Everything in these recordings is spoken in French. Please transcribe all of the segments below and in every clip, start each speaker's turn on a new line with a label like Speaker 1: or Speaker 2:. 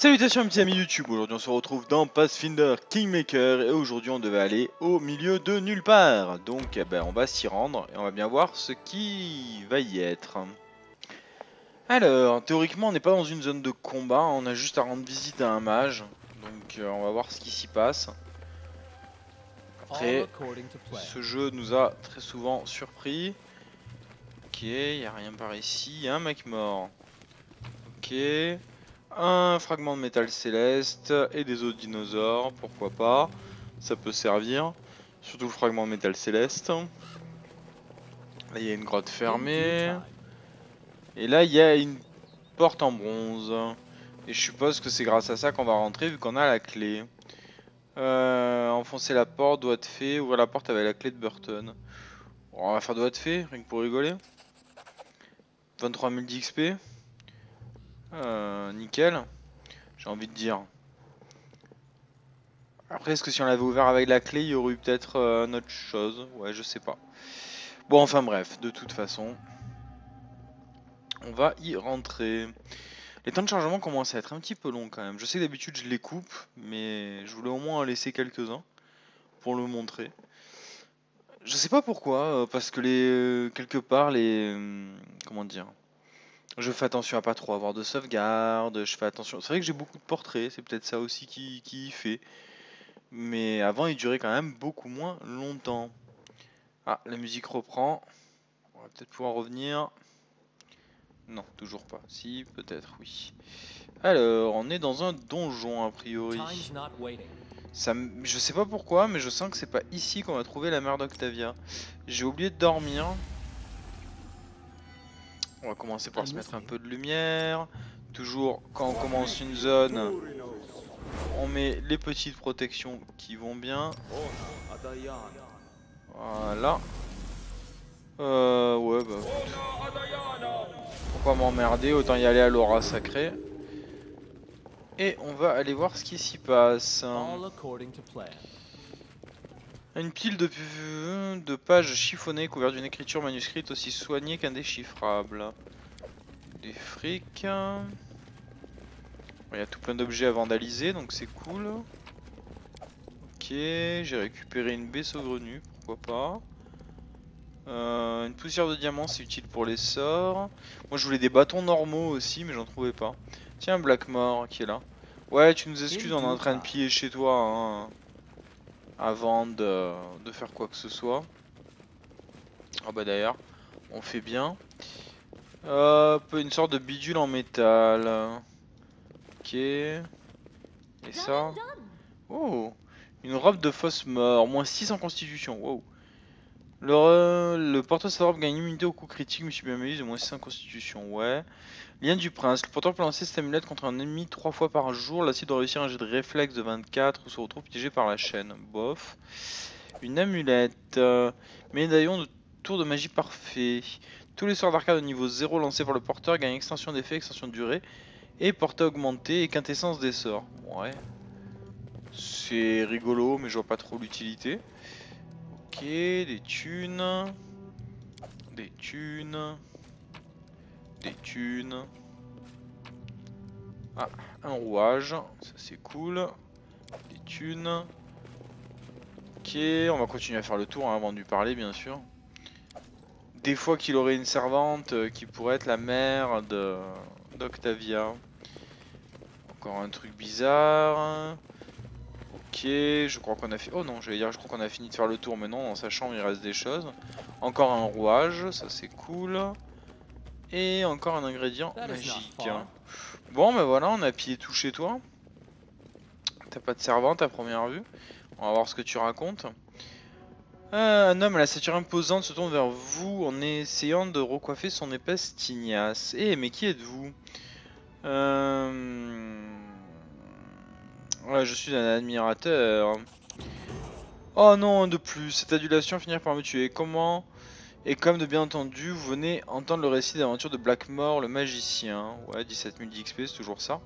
Speaker 1: Salutations petits amis YouTube, aujourd'hui on se retrouve dans Pathfinder Kingmaker et aujourd'hui on devait aller au milieu de nulle part. Donc on va s'y rendre et on va bien voir ce qui va y être. Alors, théoriquement on n'est pas dans une zone de combat, on a juste à rendre visite à un mage. Donc on va voir ce qui s'y passe. Après, ce jeu nous a très souvent surpris. Ok, y a rien par ici, y a un mec mort. Ok. Un fragment de métal céleste et des os de dinosaures, pourquoi pas, ça peut servir, surtout le fragment de métal céleste. Là il y a une grotte fermée, et là il y a une porte en bronze, et je suppose que c'est grâce à ça qu'on va rentrer vu qu'on a la clé. Enfoncer la porte, doigt de fée, ouvrir la porte avec la clé de Burton. Bon, on va faire doigt de fée, rien que pour rigoler. 23 000 d'XP. Nickel, j'ai envie de dire. Après, est-ce que si on l'avait ouvert avec la clé, il y aurait eu peut-être une autre chose? Ouais, je sais pas. Bon, enfin bref, de toute façon, on va y rentrer. Les temps de chargement commencent à être un petit peu longs quand même. Je sais que d'habitude je les coupe, mais je voulais au moins en laisser quelques-uns pour le montrer. Je sais pas pourquoi, parce que quelque part comment dire, je fais attention à pas trop avoir de sauvegarde, je fais attention. C'est vrai que j'ai beaucoup de portraits, c'est peut-être ça aussi qui y fait. Mais avant, il durait quand même beaucoup moins longtemps. Ah, la musique reprend. On va peut-être pouvoir revenir. Non, toujours pas. Si, peut-être, oui. Alors, on est dans un donjon, a priori. Je sais pas pourquoi, mais je sens que c'est pas ici qu'on va trouver la mère d'Octavia. J'ai oublié de dormir. On va commencer par se mettre un peu de lumière. Toujours, quand on commence une zone, on met les petites protections qui vont bien. Voilà. Ouais, bah... Pourquoi m'emmerder? Autant y aller à l'aura sacrée. Et on va aller voir ce qui s'y passe. Une pile de pages chiffonnées couvertes d'une écriture manuscrite aussi soignée qu'indéchiffrable. Des frics. Il y a tout plein d'objets à vandaliser, donc c'est cool. Ok, j'ai récupéré une baie saugrenue, pourquoi pas. Une poussière de diamant, c'est utile pour les sorts. Moi je voulais des bâtons normaux aussi, mais j'en trouvais pas. Tiens, Blackmore qui est là. Ouais, tu nous excuses, on est en train de piller chez toi hein, avant de faire quoi que ce soit. Ah bah d'ailleurs, on fait bien. Hop, une sorte de bidule en métal. Ok. Et ça? Oh, une robe de fausse mort, moins 6 en constitution. Wow. Le porteur de sa robe gagne une immunité au coup critique, monsieur bien de moins 6 en constitution. Ouais. Lien du prince. Le porteur peut lancer cette amulette contre un ennemi 3 fois par jour. L'acier doit réussir un jet de réflexe de 24 ou se retrouve piégé par la chaîne. Bof. Une amulette. Médaillon de tour de magie parfait. Tous les sorts d'arcade au niveau 0 lancés par le porteur gagnent extension d'effet, extension de durée. Et portée augmentée et quintessence des sorts. Ouais. C'est rigolo, mais je vois pas trop l'utilité. Ok, des thunes. Des thunes. Des thunes. Ah, un rouage, ça c'est cool. Des thunes. Ok, on va continuer à faire le tour hein, avant de lui parler bien sûr. Des fois qu'il aurait une servante qui pourrait être la mère d'Octavia. Encore un truc bizarre. Ok, je crois qu'on a fait... Oh non, j'allais dire je crois qu'on a fini de faire le tour, mais non, dans sa chambre il reste des choses. Encore un rouage, ça c'est cool. Et encore un ingrédient magique. Bon, ben voilà, on a pillé tout chez toi. T'as pas de servante à première vue. On va voir ce que tu racontes. Un homme à la stature imposante se tourne vers vous en essayant de recoiffer son épaisse tignasse. Eh, mais qui êtes-vous? Ouais, je suis un admirateur. Oh non, de plus, cette adulation finira par me tuer. Comment? Et comme de bien entendu, vous venez entendre le récit d'aventure de Blackmore, le magicien. Ouais, 17 000 d'XP, c'est toujours ça.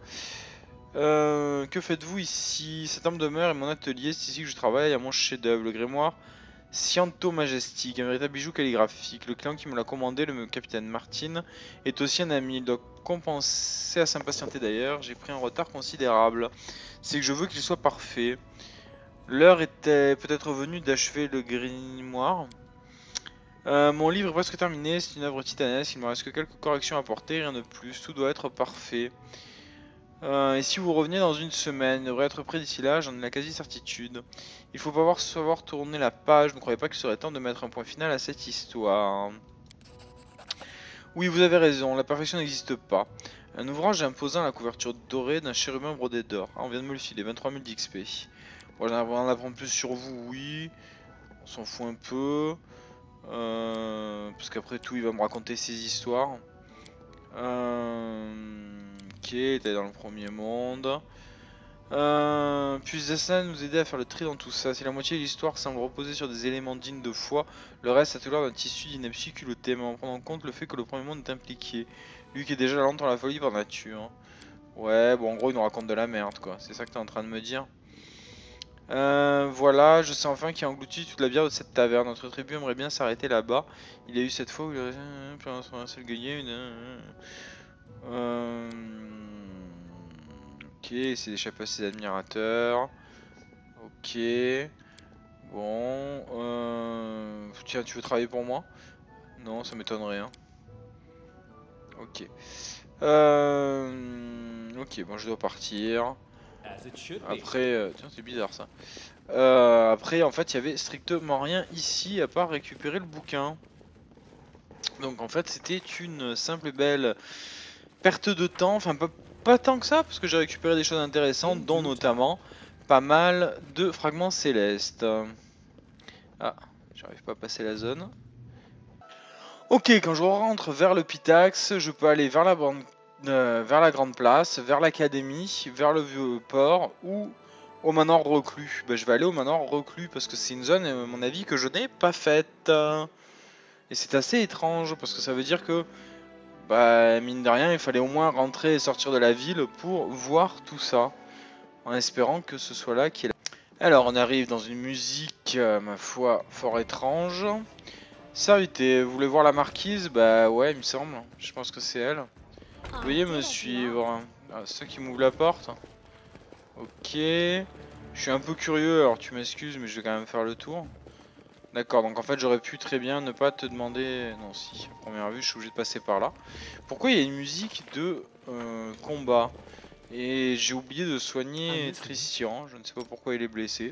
Speaker 1: Que faites-vous ici? Cette arme demeure est mon atelier, c'est ici que je travaille à mon chef-d'œuvre. Le grimoire Sciento Majestic, un véritable bijou calligraphique. Le client qui me l'a commandé, le capitaine Martin, est aussi un ami. Il doit compenser à s'impatienter d'ailleurs. J'ai pris un retard considérable. C'est que je veux qu'il soit parfait. L'heure était peut-être venue d'achever le grimoire. Mon livre est presque terminé, c'est une œuvre titanesque, il me reste que quelques corrections à apporter, rien de plus, tout doit être parfait. Et si vous revenez dans une semaine, il devrait être prêt d'ici là, j'en ai la quasi-certitude. Il faut pas savoir tourner la page, ne croyez pas qu'il serait temps de mettre un point final à cette histoire. Oui, vous avez raison, la perfection n'existe pas. Un ouvrage imposant à la couverture dorée d'un chérubin brodé d'or. Ah, on vient de me le filer, 23 000 d'XP. Bon, j'aimerais en apprendre plus sur vous, oui. On s'en fout un peu. Parce qu'après tout, il va me raconter ses histoires. Ok, t'es dans le premier monde. Puis Zassan nous aider à faire le tri dans tout ça. Si la moitié de l'histoire semble reposer sur des éléments dignes de foi, le reste a tout l'air d'un tissu d'ineptie culotté, mais en prenant en compte le fait que le premier monde est impliqué. Lui qui est déjà lent dans la folie par nature. Ouais, bon, en gros, il nous raconte de la merde, quoi. C'est ça que t'es en train de me dire. Voilà, je sais enfin qui a englouti toute la bière de cette taverne. Notre tribu aimerait bien s'arrêter là-bas. Il y a eu cette fois où il a un seul gagné. Ok, c'est d'échapper à ses admirateurs. Ok. Bon. Tiens, tu veux travailler pour moi? Non, ça m'étonnerait. Hein. Ok. Ok, bon, je dois partir. Après, tiens, c'est bizarre ça. Après, en fait, il y avait strictement rien ici à part récupérer le bouquin. Donc, en fait, c'était une simple et belle perte de temps. Enfin, pas tant que ça, parce que j'ai récupéré des choses intéressantes, dont notamment pas mal de fragments célestes. Ah, j'arrive pas à passer la zone. Ok, quand je rentre vers le Pitax, je peux aller vers la grande place, vers l'académie, vers le vieux port ou au manoir reclus. Bah, je vais aller au manoir reclus parce que c'est une zone, à mon avis, que je n'ai pas faite. Et c'est assez étrange parce que ça veut dire que, bah, mine de rien, il fallait au moins rentrer et sortir de la ville pour voir tout ça. En espérant que ce soit là qui est là. Alors, on arrive dans une musique, ma foi, fort étrange. Servité, vous voulez voir la marquise? Bah ouais, il me semble. Je pense que c'est elle. Veuillez me suivre. Ah, c'est ça qui m'ouvre la porte. Ok. Je suis un peu curieux, alors tu m'excuses, mais je vais quand même faire le tour. D'accord, donc en fait j'aurais pu très bien ne pas te demander... Non, si, à première vue je suis obligé de passer par là. Pourquoi il y a une musique de combat? Et j'ai oublié de soigner Tristian, je ne sais pas pourquoi il est blessé.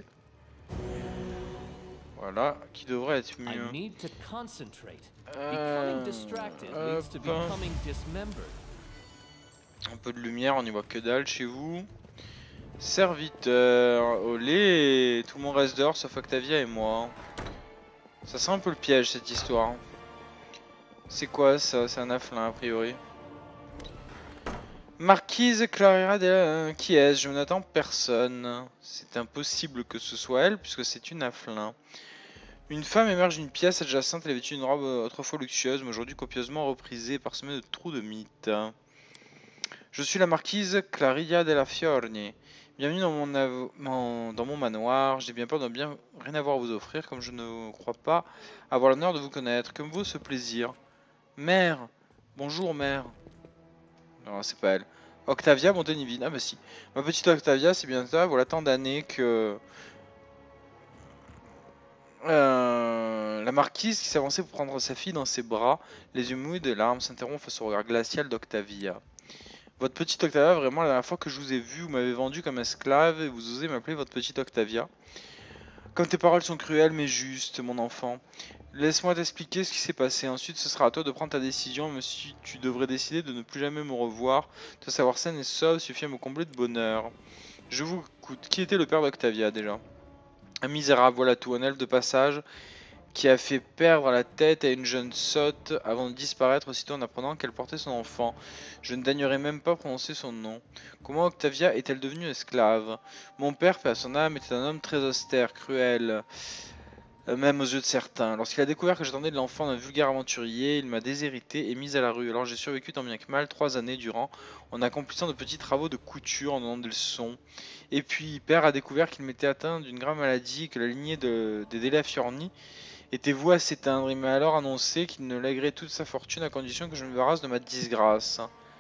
Speaker 1: Voilà, qui devrait être mieux. Un peu de lumière, on n'y voit que dalle chez vous. Serviteur, olé, tout le monde reste dehors sauf Octavia et moi. Ça sent un peu le piège cette histoire. C'est quoi ça? C'est un afflin a priori. Marquise Clara de... Qui est-ce? Je n'attends personne. C'est impossible que ce soit elle puisque c'est une afflin. Une femme émerge d'une pièce adjacente, elle avait une robe autrefois luxueuse mais aujourd'hui copieusement reprisée parsemée de trous de mythes. Je suis la marquise Claria della Fiorni. Bienvenue dans mon manoir. J'ai bien peur de bien rien avoir à vous offrir, comme je ne crois pas avoir l'honneur de vous connaître. Que me vaut ce plaisir? Mère. Bonjour, mère. Non, c'est pas elle. Octavia Montenivine. Ah bah si. Ma petite Octavia, c'est bien ça. Voilà tant d'années que... la marquise qui s'avançait pour prendre sa fille dans ses bras, les yeux mouillés de larmes, s'interrompt face au regard glacial d'Octavia. Votre petite Octavia, vraiment la dernière fois que je vous ai vu, vous m'avez vendu comme esclave et vous osez m'appeler votre petite Octavia. Comme tes paroles sont cruelles mais justes, mon enfant. Laisse-moi t'expliquer ce qui s'est passé. Ensuite, ce sera à toi de prendre ta décision, mais si tu devrais décider de ne plus jamais me revoir, te savoir saine et sauve suffit à me combler de bonheur. Je vous écoute. Qui était le père d'Octavia déjà? Un misérable, voilà tout, un elfe de passage qui a fait perdre la tête à une jeune sotte avant de disparaître aussitôt en apprenant qu'elle portait son enfant. Je ne daignerai même pas prononcer son nom. Comment Octavia est-elle devenue esclave? Mon père, paix à son âme, était un homme très austère, cruel. même aux yeux de certains. Lorsqu'il a découvert que j'attendais de l'enfant d'un vulgaire aventurier, il m'a déshérité et mis à la rue. Alors j'ai survécu tant bien que mal 3 années durant, en accomplissant de petits travaux de couture, en donnant des leçons. Et puis père a découvert qu'il m'était atteint d'une grave maladie et que la lignée des Della Fiorni était vouée à s'éteindre. Il m'a alors annoncé qu'il ne lèguerait toute sa fortune à condition que je me débarrasse de ma disgrâce.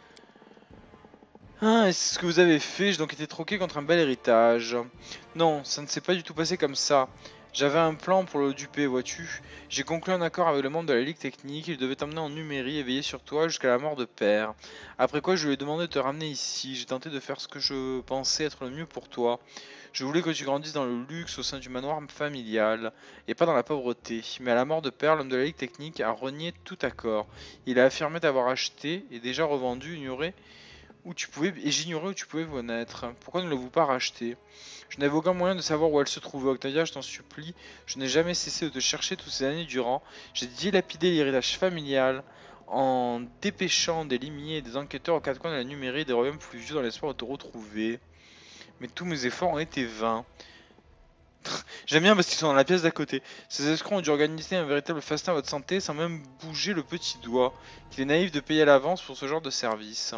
Speaker 1: Ah, est-ce ce que vous avez fait? J'ai donc été troqué contre un bel héritage. Non, ça ne s'est pas du tout passé comme ça. J'avais un plan pour le duper, vois-tu. J'ai conclu un accord avec le membre de la Ligue Technique, il devait t'emmener en numérie et veiller sur toi jusqu'à la mort de père. Après quoi, je lui ai demandé de te ramener ici. J'ai tenté de faire ce que je pensais être le mieux pour toi. Je voulais que tu grandisses dans le luxe au sein du manoir familial, et pas dans la pauvreté. Mais à la mort de père, l'homme de la Ligue Technique a renié tout accord. Il a affirmé t'avoir acheté et déjà revendu, ignoré et j'ignorais où tu pouvais vous naître. Pourquoi ne l'avez-vous pas racheté? Je n'avais aucun moyen de savoir où elle se trouvait. Octavia, je t'en supplie, je n'ai jamais cessé de te chercher toutes ces années durant. J'ai dilapidé l'héritage familial en dépêchant des limiers et des enquêteurs aux quatre coins de la numérie et des royaumes pluvieux dans l'espoir de te retrouver. Mais tous mes efforts ont été vains. J'aime bien parce qu'ils sont dans la pièce d'à côté. Ces escrocs ont dû organiser un véritable festin à votre santé sans même bouger le petit doigt. Il est naïf de payer à l'avance pour ce genre de service.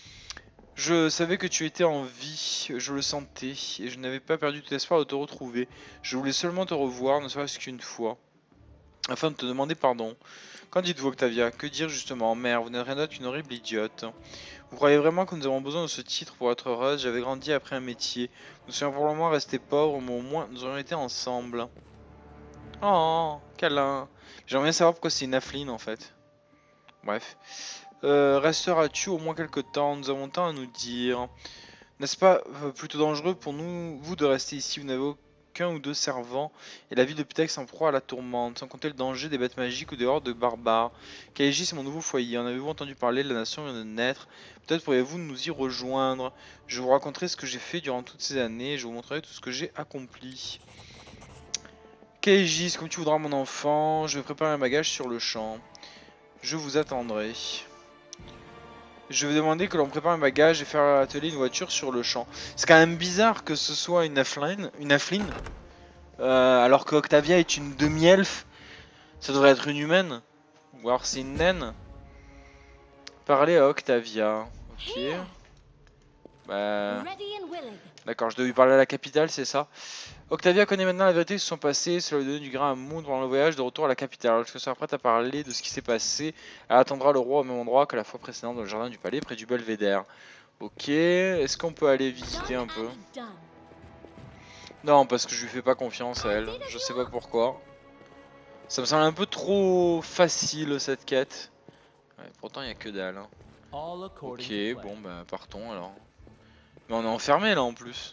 Speaker 1: Je savais que tu étais en vie, je le sentais, et je n'avais pas perdu tout espoir de te retrouver. Je voulais seulement te revoir, ne serait-ce qu'une fois, afin de te demander pardon. Qu'en dites-vous, Octavia? Que dire justement? Mère, vous n'êtes rien d'autre qu'une horrible idiote. Vous croyez vraiment que nous avons besoin de ce titre pour être heureuse? J'avais grandi après un métier. Nous serions probablement restés pauvres, mais au moins nous aurions été ensemble. Oh, câlin. J'aimerais bien savoir pourquoi c'est une Affline en fait. Bref. Resteras-tu au moins quelque temps? Nous avons tant à nous dire. N'est-ce pas plutôt dangereux pour vous de rester ici? Vous n'avez aucun ou deux servants, et la ville de Pitex en proie à la tourmente, sans compter le danger des bêtes magiques ou des hordes de barbares. Kaiji, c'est mon nouveau foyer. En avez-vous entendu parler? La nation vient de naître. Peut-être pourriez-vous nous y rejoindre. Je vous raconterai ce que j'ai fait durant toutes ces années, et je vous montrerai tout ce que j'ai accompli. Kaiji, comme tu voudras mon enfant, je vais préparer un bagage sur le champ. Je vous attendrai. Je vais demander que l'on prépare un bagage et faire atteler une voiture sur le champ. C'est quand même bizarre que ce soit une Affline, alors que Octavia est une demi-elfe. Ça devrait être une humaine. Ou alors c'est une naine. Parler à Octavia. Ok. Bah... D'accord, je dois lui parler à la capitale, c'est ça. Octavia connaît maintenant la vérité de son passé, cela lui donne du grain à moudre pendant le voyage de retour à la capitale. Lorsqu'elle sera prête à parler de ce qui s'est passé, elle attendra le roi au même endroit que la fois précédente dans le jardin du palais près du belvédère. Ok, est-ce qu'on peut aller visiter un peu? Non, parce que je lui fais pas confiance à elle, je sais pas pourquoi. Ça me semble un peu trop facile cette quête. Ouais, pourtant il n'y a que dalle. Hein. Ok, bon bah partons alors. Mais on est enfermé là en plus.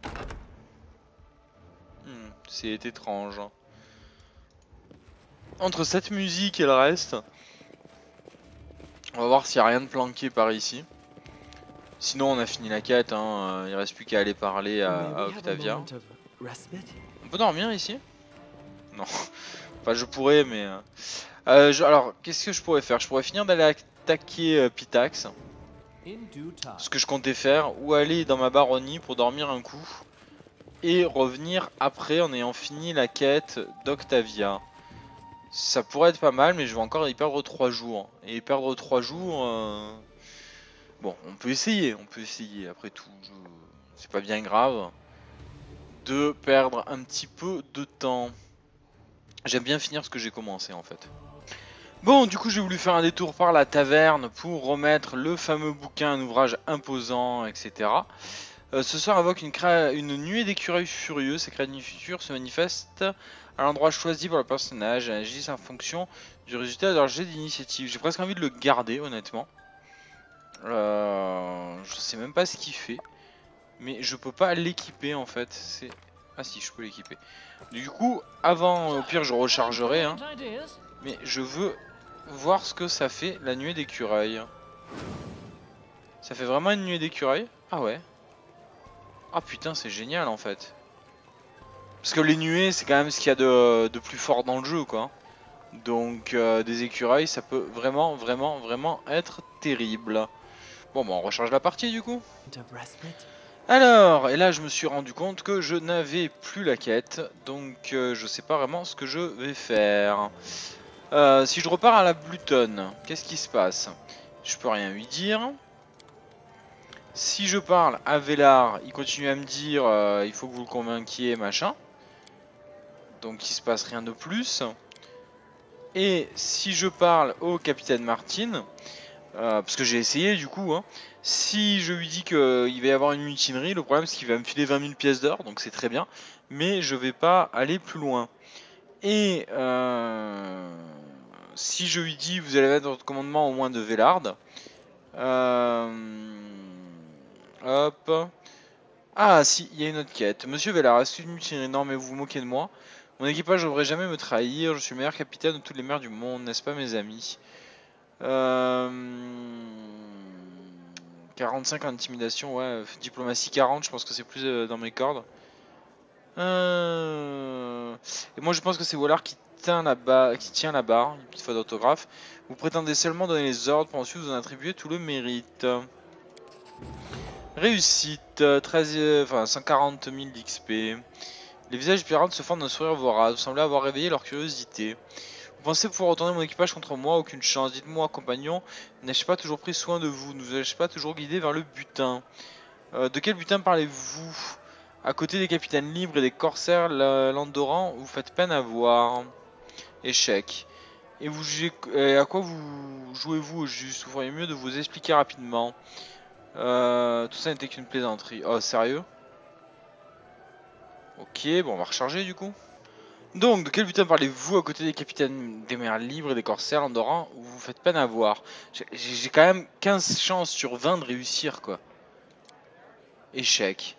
Speaker 1: C'est étrange. Entre cette musique et le reste, on va voir s'il n'y a rien de planqué par ici. Sinon on a fini la quête, hein. Il reste plus qu'à aller parler à Octavia. On peut dormir ici? Non. Enfin je pourrais mais... alors qu'est-ce que je pourrais faire? Je pourrais finir d'aller attaquer Pitax. Ce que je comptais faire. Ou aller dans ma baronnie pour dormir un coup. Et revenir après en ayant fini la quête d'Octavia. Ça pourrait être pas mal, mais je vais encore y perdre 3 jours. Et perdre 3 jours... Bon, on peut essayer après tout. C'est pas bien grave de perdre un petit peu de temps. J'aime bien finir ce que j'ai commencé en fait. Bon, du coup j'ai voulu faire un détour par la taverne pour remettre le fameux bouquin, un ouvrage imposant, etc. Ce soir invoque une nuée d'écureuils furieux. Ces créatures se manifestent à l'endroit choisi par le personnage et agissent en fonction du résultat de leur jet d'initiative. J'ai presque envie de le garder honnêtement. Je sais même pas ce qu'il fait. Mais je peux pas l'équiper en fait. Ah si, je peux l'équiper. Du coup, avant, au pire je rechargerai. Hein. Mais je veux voir ce que ça fait la nuée d'écureuils. Ça fait vraiment une nuée d'écureuils? Ah ouais. Ah putain, c'est génial en fait. Parce que les nuées, c'est quand même ce qu'il y a de plus fort dans le jeu, quoi. Donc des écureuils, ça peut vraiment être terrible. Bon, bah on recharge la partie du coup. Alors, et là je me suis rendu compte que je n'avais plus la quête, donc je sais pas vraiment ce que je vais faire. Si je repars à la Bluton, qu'est-ce qui se passe? Je peux rien lui dire. Si je parle à Velar, il continue à me dire il faut que vous le convainquiez, machin. Donc il se passe rien de plus. Et si je parle au capitaine Martin, parce que j'ai essayé du coup, hein, si je lui dis qu'il va y avoir une mutinerie, le problème c'est qu'il va me filer 20 000 pièces d'or, donc c'est très bien, mais je vais pas aller plus loin. Et si je lui dis vous allez mettre votre commandement au moins de Vélard, hop. Ah si, il y a une autre quête. Monsieur Vélard, est-ce une mutinerie? Non mais vous vous moquez de moi. Mon équipage ne devrait jamais me trahir, je suis le meilleur capitaine de toutes les mers du monde, n'est-ce pas mes amis? 45 en intimidation, ouais, diplomatie 40, je pense que c'est plus dans mes cordes. Et moi je pense que c'est Wallard qui tient la barre, une petite faute d'orthographe. Vous prétendez seulement donner les ordres, pour ensuite vous en attribuer tout le mérite. Réussite, 140 000 d'XP. Les visages pirates se forment d'un sourire vorace, vous semblez avoir réveillé leur curiosité. Vous pensez pouvoir retourner mon équipage contre moi? Aucune chance. Dites-moi, compagnon, n'ai-je pas toujours pris soin de vous? Ne vous ai-je pas toujours guidé vers le butin? De quel butin parlez-vous? À côté des capitaines libres et des corsaires Landoran, vous faites peine à voir. Échec. Et à quoi vous jouez-vous au juste? Vous feriez mieux de vous expliquer rapidement. Tout ça n'était qu'une plaisanterie. Oh, sérieux? Ok, bon, on va recharger du coup. Donc, de quel butin parlez-vous à côté des capitaines des mers libres et des corsaires Landoran où vous faites peine à voir? J'ai quand même 15 chances sur 20 de réussir, quoi. Échec.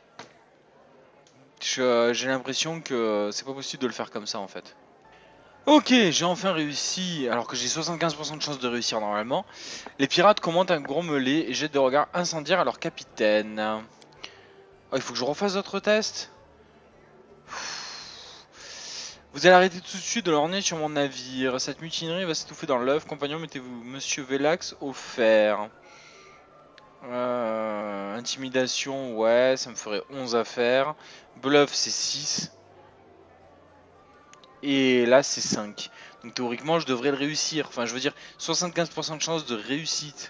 Speaker 1: J'ai l'impression que c'est pas possible de le faire comme ça, en fait. Ok, j'ai enfin réussi, alors que j'ai 75% de chance de réussir normalement. Les pirates commandent un gros melee et jettent des regards incendiaires à leur capitaine. Oh, il faut que je refasse d'autres tests? Vous allez arrêter tout de suite de lorgner sur mon navire. Cette mutinerie va s'étouffer dans l'œuf. Compagnon, mettez-vous Monsieur Velax au fer. Intimidation, ouais, ça me ferait 11 à faire. Bluff, c'est 6. Et là, c'est 5. Donc théoriquement, je devrais le réussir. Enfin, je veux dire, 75% de chance de réussite.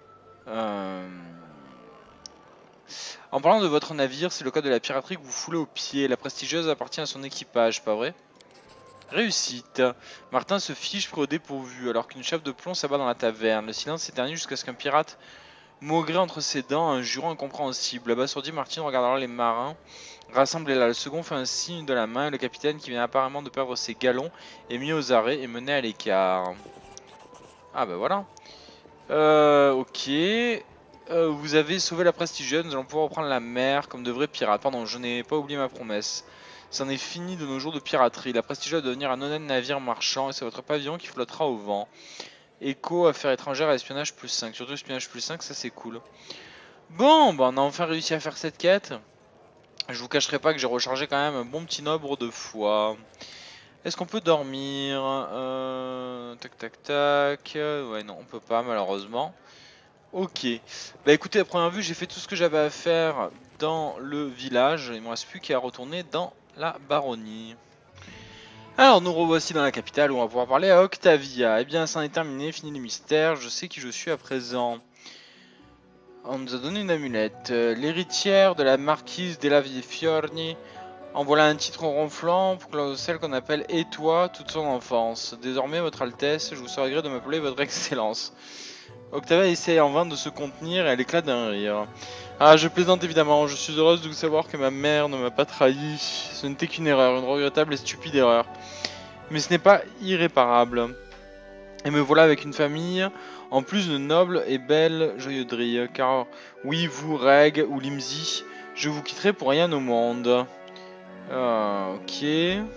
Speaker 1: En parlant de votre navire, c'est le cas de la piraterie que vous foulez au pied. La prestigieuse appartient à son équipage, pas vrai? Réussite. Martin se fiche pris au dépourvu alors qu'une chape de plomb s'abat dans la taverne. Le silence s'éternise jusqu'à ce qu'un pirate maugre entre ses dents un juron incompréhensible. Abasourdi, Martin regarde alors les marins rassemblés là. Le second fait un signe de la main et le capitaine, qui vient apparemment de perdre ses galons, est mis aux arrêts et mené à l'écart. Ah bah voilà. Ok. Vous avez sauvé la prestigieuse, nous allons pouvoir reprendre la mer comme de vrais pirates. Pardon, je n'ai pas oublié ma promesse. C'en est fini de nos jours de piraterie. La prestigieuse va devenir un honnête navire marchand et c'est votre pavillon qui flottera au vent. Écho, affaires étrangères et espionnage plus 5. Surtout espionnage plus 5, ça c'est cool. Bon, bah on a enfin réussi à faire cette quête. Je vous cacherai pas que j'ai rechargé quand même un bon petit nombre de fois. Est-ce qu'on peut dormir? Tac tac tac. Ouais non, on peut pas malheureusement. Ok. Bah écoutez, à première vue, j'ai fait tout ce que j'avais à faire dans le village. Il me reste plus qu'à retourner dans la baronnie. Alors nous revoici dans la capitale où on va pouvoir parler à Octavia. Eh bien, c'en est terminé, fini les mystères, je sais qui je suis à présent. On nous a donné une amulette. L'héritière de la marquise della Fiorni. En voilà un titre ronflant pour celle qu'on appelle et toi toute son enfance. Désormais, votre Altesse, je vous serai gré de m'appeler votre Excellence. Octavia essaie en vain de se contenir et elle éclate d'un rire. Ah, je plaisante évidemment, je suis heureuse de vous savoir que ma mère ne m'a pas trahi. Ce n'était qu'une erreur, une regrettable et stupide erreur. Mais ce n'est pas irréparable. Et me voilà avec une famille, en plus de noble et belle joyauderie. Car oui, vous, Reg ou Limzi, je vous quitterai pour rien au monde. Ok.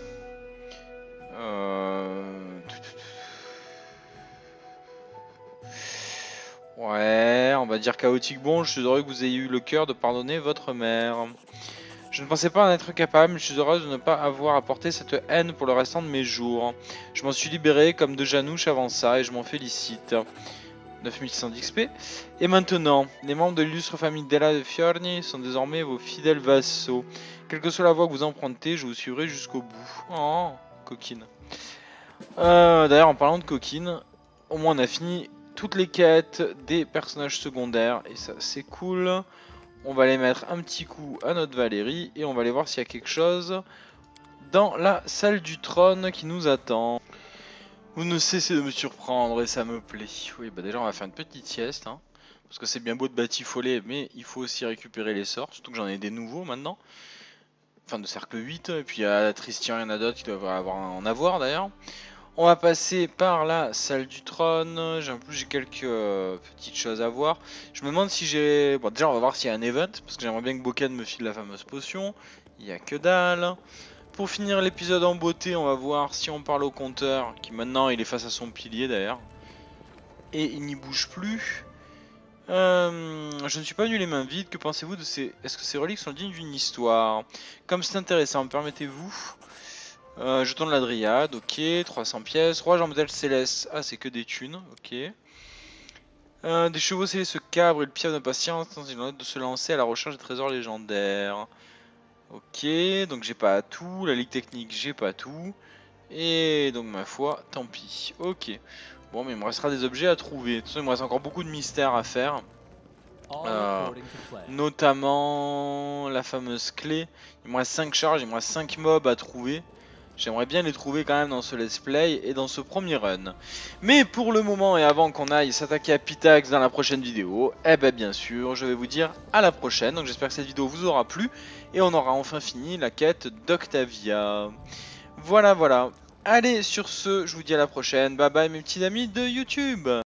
Speaker 1: Ouais, on va dire chaotique. Bon, je suis heureux que vous ayez eu le cœur de pardonner votre mère. Je ne pensais pas en être capable, mais je suis heureuse de ne pas avoir apporté cette haine pour le restant de mes jours. Je m'en suis libéré comme de Janouche avant ça et je m'en félicite. 9600 d'XP. Et maintenant, les membres de l'illustre famille Della de Fiorni sont désormais vos fidèles vassaux. Quelle que soit la voie que vous empruntez, je vous suivrai jusqu'au bout. Oh, coquine. D'ailleurs, en parlant de coquine, au moins on a fini toutes les quêtes des personnages secondaires. Et ça, c'est cool. On va aller mettre un petit coup à notre Valérie. Et on va aller voir s'il y a quelque chose dans la salle du trône qui nous attend. Vous ne cessez de me surprendre et ça me plaît. Oui, bah déjà on va faire une petite sieste, hein, parce que c'est bien beau de batifoler, mais il faut aussi récupérer les sorts, surtout que j'en ai des nouveaux maintenant. Enfin de cercle 8, et puis il y a Tristian, il y en a d'autres qui doivent en avoir d'ailleurs. On va passer par la salle du trône. En plus j'ai quelques petites choses à voir. Je me demande si j'ai... Bon déjà on va voir s'il y a un event, parce que j'aimerais bien que Boken me file la fameuse potion. Il y a que dalle. Pour finir l'épisode en beauté, on va voir si on parle au compteur, qui maintenant il est face à son pilier d'ailleurs. Et il n'y bouge plus. Je ne suis pas venu les mains vides, que pensez-vous de ces... Est-ce que ces reliques sont dignes d'une histoire? Comme c'est intéressant, permettez-vous. Jeton de la Dryade, ok, 300 pièces. Roi Jean modèle céleste, ah c'est que des thunes, ok. Des chevaux célestes se cabrent et le piège d'impatience dans une note de se lancer à la recherche des trésors légendaires. Ok, donc j'ai pas tout, la ligue technique j'ai pas tout, et donc ma foi, tant pis, ok. Bon mais il me restera des objets à trouver, de toute façon il me reste encore beaucoup de mystères à faire, notamment la fameuse clé, il me reste 5 charges, il me reste 5 mobs à trouver. J'aimerais bien les trouver quand même dans ce let's play et dans ce premier run. Mais pour le moment et avant qu'on aille s'attaquer à Pitax dans la prochaine vidéo, eh ben bien sûr, je vais vous dire à la prochaine. Donc j'espère que cette vidéo vous aura plu et on aura enfin fini la quête d'Octavia. Voilà, voilà. Allez, sur ce, je vous dis à la prochaine. Bye bye mes petits amis de YouTube.